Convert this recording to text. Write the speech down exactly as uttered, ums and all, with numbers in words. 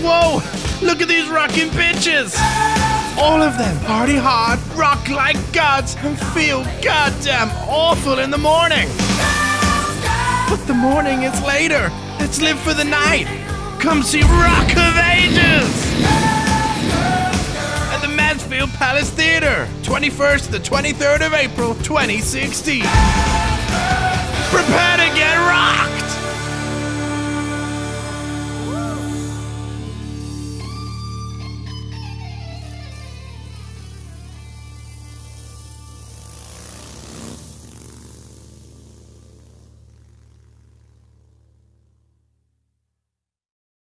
Whoa! Look at these rocking bitches! All of them party hard, rock like gods, and feel goddamn awful in the morning. But the morning is later. Let's live for the night. Come see Rock of Ages at the Mansfield Palace Theatre, twenty-first to the twenty-third of April, twenty sixteen. Prepare to get rocked!